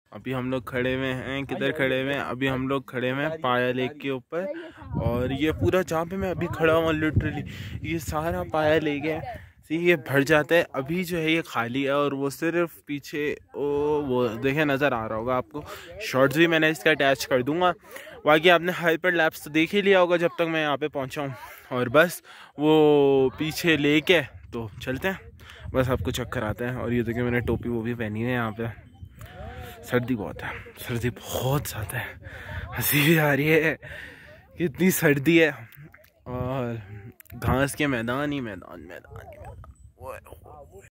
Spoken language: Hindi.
अभी हम लोग खड़े हुए हैं, किधर खड़े हुए हैं? अभी हम लोग खड़े हुए हैं पाया लेक के ऊपर। और ये पूरा जहाँ पे मैं अभी खड़ा हूँ लिटरली ये सारा पाया लेक है। ये भर जाता है, अभी जो है ये खाली है। और वो सिर्फ पीछे वो देखे नज़र आ रहा होगा आपको। शॉर्ट्स भी मैंने इसका अटैच कर दूंगा। बाकी आपने हाइपर लैप्स तो देख ही लिया होगा जब तक मैं यहाँ पे पहुँचा हूँ। और बस वो पीछे लेक है, तो चलते हैं, बस आपको चक्कर आते हैं। और ये देखिए मैंने टोपी वो भी पहनी है। यहाँ पे सर्दी बहुत है, सर्दी बहुत ज़्यादा है। हंसी भी आ रही है, कितनी सर्दी है। और घास के मैदान ही मैदान, मैदान ही मैदान।